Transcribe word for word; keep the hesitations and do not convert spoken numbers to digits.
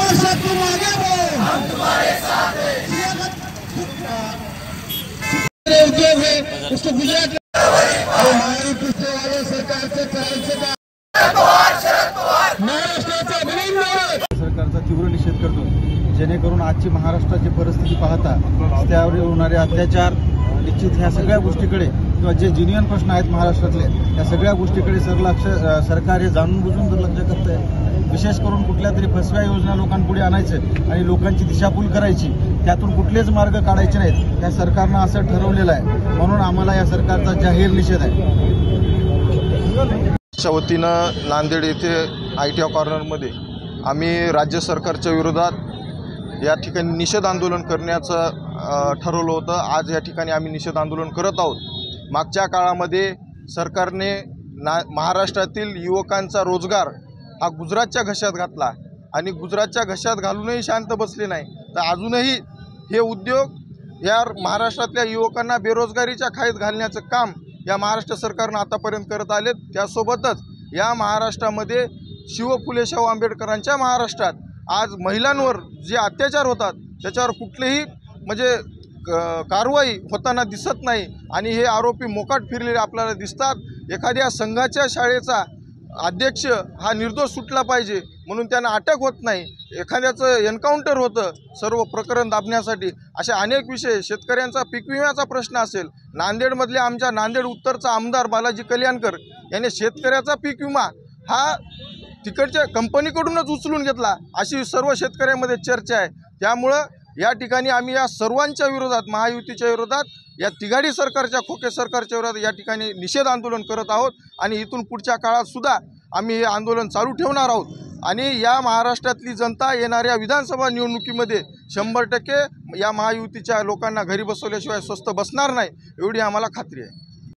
महाराष्ट्र तुम आगे बढ़ो, हम तुम्हारे साथ हैं। उद्योग है उसको गुजरात हमारी पिछले वाले सरकार से करायचं महाराष्ट्राचा अभिनंदन। सरकारचा तीव्र निषेध करतो, जेणेकरून आजची महाराष्ट्राची परिस्थिती पाहता त्यावर होणारे अत्याचार निश्चित ह्या सगळ्या गोष्टीकडे किंवा जे जिनियन प्रश्न आहेत महाराष्ट्रातले या सगळ्या गोष्टीकडे सरलक्ष सरकार हे जाणून बुजून दुर्लक्ष करत आहे। विशेष करून कुठल्या तरी फसव्या योजना लोकांपुढे आणायचं आणि लोकांची दिशाभूल करायची, त्यातून कुठलेच मार्ग काढायचे नाहीत त्या सरकारनं असं ठरवलेलं आहे। म्हणून आम्हाला या सरकारचा जाहीर निषेध आहे। च्या वतीनं नांदेड येथे आय टी कॉर्नरमध्ये आम्ही राज्य सरकारच्या विरोधात या ठिकाणी निषेध आंदोलन करण्याचं ठरवलं होतं। आज या ठिकाणी आम्ही निषेध आंदोलन करत आहोत। मागच्या काळामध्ये सरकारने ना महाराष्ट्रातील युवकांचा रोजगार हा गुजरातच्या घशात घातला आणि गुजरातच्या घशात घालूनही शांत बसले नाही, तर अजूनही हे उद्योग या महाराष्ट्रातल्या युवकांना बेरोजगारीच्या खाईत घालण्याचं काम या महाराष्ट्र सरकारनं आतापर्यंत करत आले। त्यासोबतच या महाराष्ट्रामध्ये शिव फुले शाहू आंबेडकरांच्या महाराष्ट्रात आज महिलांवर जे अत्याचार होतात त्याच्यावर कुठलीही म्हणजे कारवाई होताना दिसत नाही आणि हे आरोपी मोकाट फिरलेले आपल्याला दिसतात। एखाद्या संघाच्या शाळेचा अध्यक्ष हा निर्दोष सुटला पाहिजे म्हणून त्यांना अटक होत नाही, एखाद्याचं एन्काउंटर होतं सर्व प्रकरण दाबण्यासाठी। अशा अनेक विषय, शेतकऱ्यांचा पीक विम्याचा प्रश्न असेल, नांदेडमधल्या आमच्या नांदेड उत्तरचा आमदार बालाजी कल्याणकर यांनी शेतकऱ्याचा पीक विमा हा तिकडच्या कंपनीकडूनच उचलून घेतला अशी सर्व शेतकऱ्यांमध्ये चर्चा आहे। त्यामुळं या ठिकाणी आम्ही या सर्वांच्या विरोधात, महायुतीच्या विरोधात, या तिघाडी सरकारच्या खोके सरकारच्या विरोधात या ठिकाणी निषेध आंदोलन करत आहोत आणि इथून पुढच्या काळात सुद्धा आम्ही हे आंदोलन चालू ठेवणार आहोत। आणि या महाराष्ट्रातली जनता येणाऱ्या विधानसभा निवडणुकीमध्ये शंभर टक्के या महायुतीच्या लोकांना घरी बसवल्याशिवाय स्वस्थ बसणार नाही एवढी आम्हाला खात्री आहे।